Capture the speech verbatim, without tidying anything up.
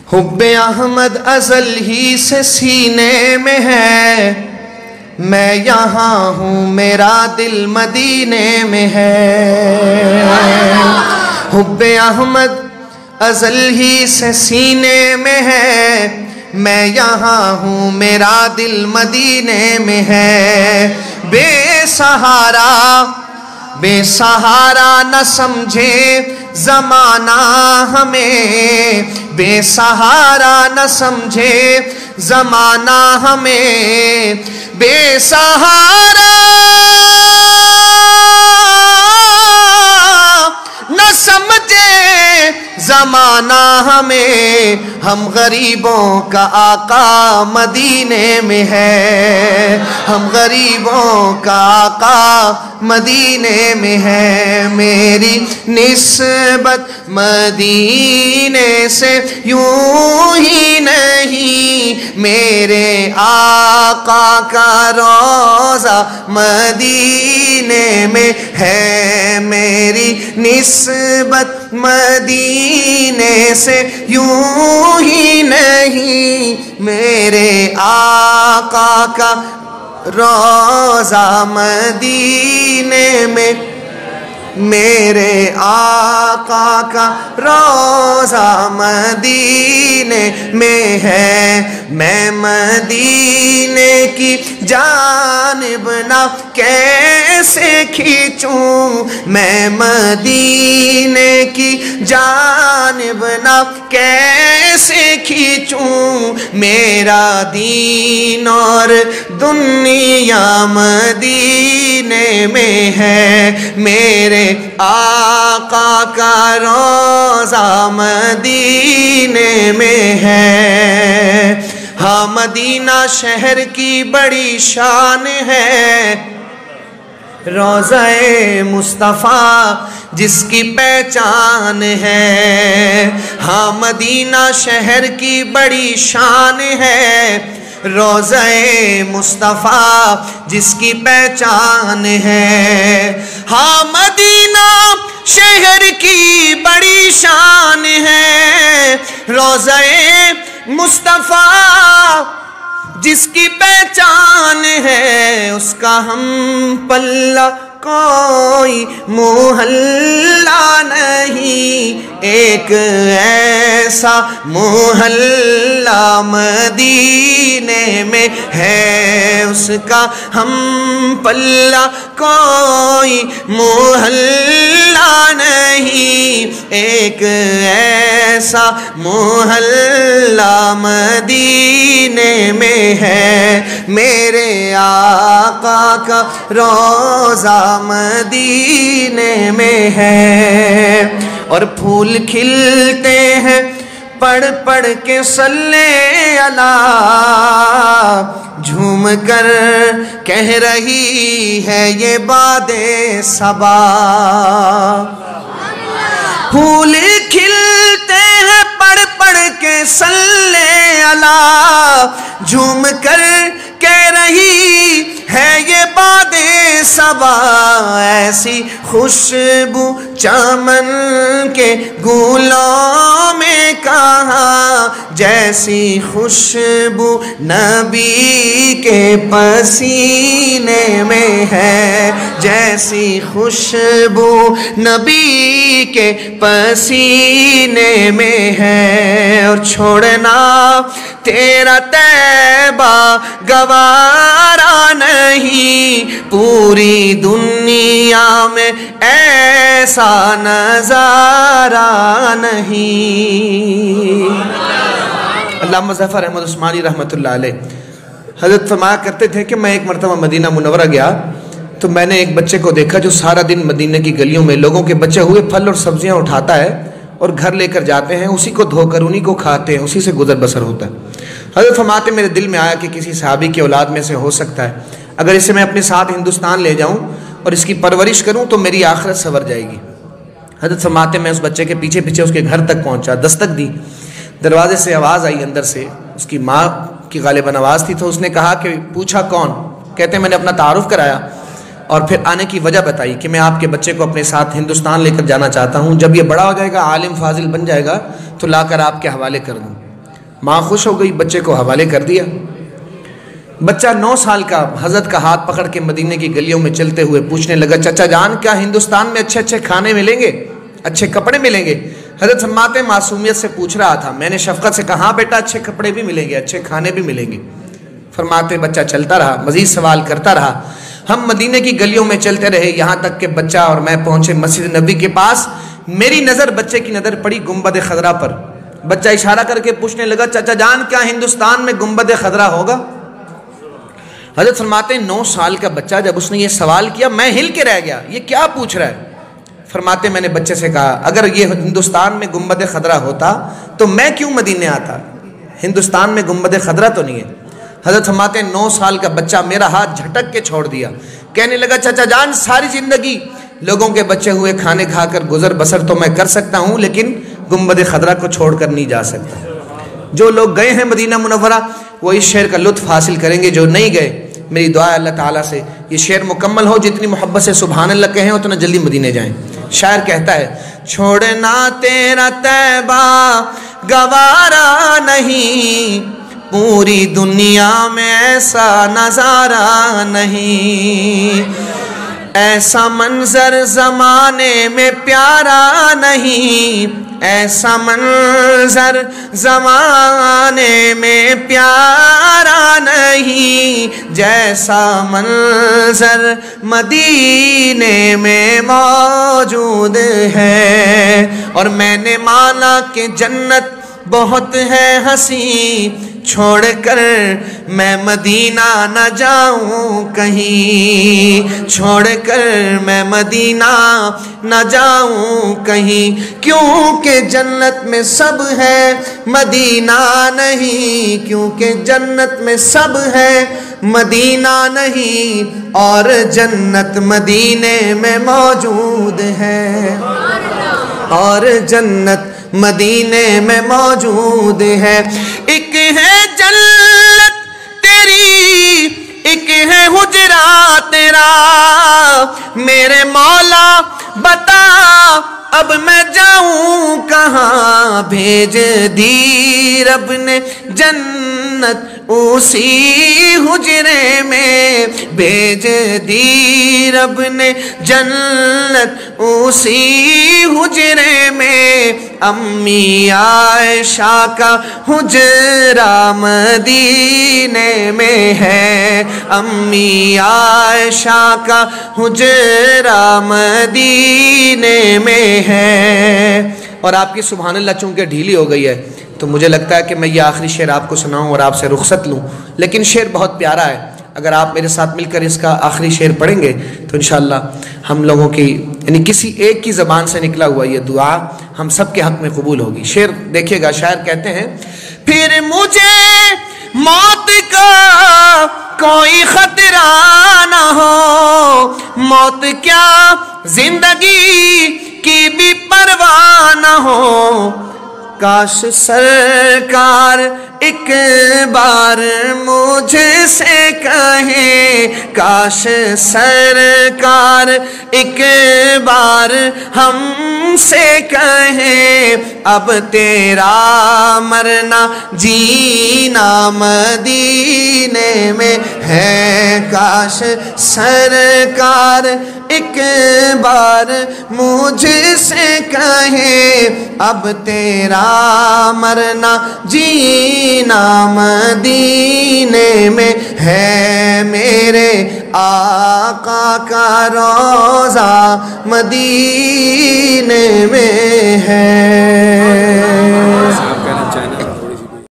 حب احمد ازل ہی سے سینے میں ہے، میں یہاں ہوں میرا دل مدینے میں ہے۔ حب احمد ازل ہی سے سینے میں ہے، میں یہاں ہوں میرا دل مدینے میں ہے۔ بے سہارا بے سہارا نہ سمجھے زمانہ ہمیں، بے سہارا نہ سمجھے زمانہ ہمیں، بے سہارا نہ سمجھے زمانہ ہمیں، ہم غریبوں کا آقا مدینے میں ہے، ہم غریبوں کا آقا مدینے میں ہے۔ میری نسبت مدینے سے یوں ہی نہیں، میرے آقا کا روضہ مدینے میں ہے۔ میری نسبت مدینے سے یوں ہی نہیں، میرے آقا کا روضہ مدینے میں، میرے آقا کا روضہ مدینے میں ہے۔ میں مدینے کی جانب نہ کیسے کھینچوں، میں مدینے کی جانب نہ کیسے کھینچوں، میرا دین اور دنیا مدینے میں ہے، میرے آقا کا روضہ مدینے میں ہے۔ ہاں مدینہ شہر کی بڑی شان ہے، روضہ مصطفیٰ جس کی پہچان ہے۔ ہاں مدینہ شہر کی بڑی شان ہے، روضہ مصطفیٰ جس کی پہچان ہے۔ ہاں مدینہ شہر کی بڑی شان ہے، روضہ مصطفیٰ جس کی پہچان ہے، اس کا ہم پلہ کوئی محلہ نہیں، ایک ایسا محلہ مدینے میں ہے، اس کا ہم پلہ کوئی محلہ نہیں، ایک ایسا محلہ مدینے میں ہے۔ میرے آقا کا روضہ مدینے میں ہے، اور پھول کھلتے ہیں پڑھ پڑھ کے صلی علی، جھوم کر کہہ رہی ہے یہ باد صبا۔ پھول کھلتے ہیں پڑھ پڑھ کے صلی علی، جھوم کر کہہ رہی ہے یہ باد صبا۔ ایسی خوشبو چمن کے گلوں میں کہاں، جیسی خوشبو نبی کے پسینے میں ہے، جیسی خوشبو نبی کے پسینے میں ہے۔ اور چھوڑنا تیرا طیبہ گوارا نہیں، پوری دنیا میں ایسا نظارہ نہیں۔ علامہ ظفر احمد عثمانی رحمۃ اللہ علیہ حضرت فرمایا کرتے تھے کہ میں ایک مرتبہ مدینہ منورہ گیا تو میں نے ایک بچے کو دیکھا جو سارا دن مدینہ کی گلیوں میں لوگوں کے بچے ہوئے پھل اور سبزیاں اٹھاتا ہے اور گھر لے کر جاتے ہیں، اسی کو دھو کر انہی کو کھاتے ہیں، اسی سے گزر بسر ہوتا ہے۔ حضرت فرماتے میرے دل میں آیا کہ کسی صحابی کی اولاد میں سے ہو سکتا ہے اگر اسے میں اپنے ساتھ ہندوستان لے جاؤں اور اس کی پرورش کروں تو میری آخرت سنور جائے گی۔ حضرت فرماتے میں اس بچے کے پیچھے پیچھے اس کے گھر تک پہنچا، دستک دی، دروازے سے آواز آئی اندر سے، اس کی ماں کی غالباً آواز تھی، تو اس نے کہا کہ پوچھا کون؟ کہتے ہیں میں نے اپنا تعارف کرایا اور پھر آنے کی وجہ بتائی کہ میں آپ کے بچے کو اپنے ساتھ ہندوستان لے کر جانا چاہتا ہوں، جب یہ بڑا ہو جائے گا، عالم فاضل بن جائے گا تو لا کر آپ کے حوالے کر دوں۔ ماں خوش ہو گئی، بچے کو حوالے کر دیا۔ بچہ نو سال کا حضرت کا ہاتھ پکڑ کے مدینے کی گلیوں میں چلتے ہوئے پوچھنے لگا، چچا جان کیا ہندوستان میں اچھے اچھے کھانے ملیں گے، اچھے کپڑے ملیں گے؟ حضرت فرماتے معصومیت سے پوچھ رہا تھا، میں نے شفقت سے کہا، ہاں بیٹا اچھے کپڑے بھی ملیں گے، اچھے کھانے بھی ملیں گے۔ فرماتے بچہ چلتا رہا، مزید سوال کرتا رہا۔ ہم مدینے کی گلیوں میں چلتے رہے، یہاں تک کہ بچہ اور میں پہنچے مسجد نبوی کے پاس۔ میری نظر بچے کی نظر پڑی گنبد خضرا پر۔ بچہ اشارہ کر کے پوچھنے لگا، چچا جان کیا ہندوستان میں گنبد خضرا ہوگا؟ حضرت فرماتے ہیں نو سال کا بچہ جب اس نے یہ سوال کیا میں ہل کے رہ گیا، یہ کیا پوچھ رہا ہے؟ فرماتے میں نے بچے سے کہا، اگر یہ ہندوستان میں گنبد خضرا ہوتا تو میں کیوں مدینے آتا؟ ہندوستان میں گنبد خضرا تو نہیں ہے۔ حضرت فرماتے ہیں نو سال کا بچہ میرا ہاتھ جھٹک کے چھوڑ دیا، کہنے لگا، چچا جان ساری زندگی لوگوں کے بچے ہوئے کھانے کھا کر گزر بسر تو میں کر سکتا ہوں، لیکن گنبد خضرا کو چھوڑ کر نہیں جا سکتا۔ جو لوگ گئے ہیں مدینہ منورہ وہ اس شعر کا لطف حاصل کریں گے، جو نہیں گئے میری دعا ہے اللہ تعالیٰ سے یہ شعر مکمل ہو، جتنی محبت سے سبحان اللہ کہیں اتنا جلدی مدینے جائیں۔ شاعر کہتا ہے، چھوڑنا تیرا طیبہ گوارا نہیں، پوری دنیا میں ایسا نظارہ نہیں، ایسا منظر زمانے میں پیارا نہیں، ایسا منظر زمانے میں پیارا نہیں، جیسا منظر مدینے میں موجود ہے۔ اور میں نے مانا کہ جنت بہت ہے ہنسی، چھوڑ کر میں مدینہ نہ جاؤں کہیں، چھوڑ کر میں مدینہ نہ جاؤں کہیں، کیونکہ جنت میں سب ہے مدینہ نہیں، کیونکہ جنت میں سب ہے مدینہ نہیں، اور جنت مدینے میں موجود ہے، اور جنت مدینے میں موجود ہے۔ ایک ہے جنت تیری، ایک ہے حجرا تیرا، میرے مولا بتا اب میں جاؤں کہاں، بھیج دی رب نے جنت اسی حجرے میں، بھیج دی رب نے جنت اسی حجرے میں، امی عائشہ کا حجرہ مدینے میں ہے، امی عائشہ کا حجرہ مدینے میں ہے۔ اور آپ کی سبحان اللہ چونکہ ڈھیلی ہو گئی ہے تو مجھے لگتا ہے کہ میں یہ آخری شعر آپ کو سناؤں اور آپ سے رخصت لوں، لیکن شعر بہت پیارا ہے، اگر آپ میرے ساتھ مل کر اس کا آخری شعر پڑھیں گے تو انشاءاللہ ہم لوگوں کی یعنی کسی ایک کی زبان سے نکلا ہوا یہ دعا ہم سب کے حق میں قبول ہوگی۔ شعر دیکھیے گا، شاعر کہتے ہیں، پھر مجھے موت کا کوئی خطرہ نہ ہو، موت کیا زندگی کی بھی پرواہ نہ ہو، کاش سرکار ایک بار مجھ سے کہیں، کاش سرکار ایک بار ہم سے کہیں، اب تیرا مرنا جینا مدینے میں ہے، کاش سرکار ایک بار مجھ سے کہیں، اب تیرا مرنا جینا مدینے میں ہے، میرے آقا کا روضہ مدینے میں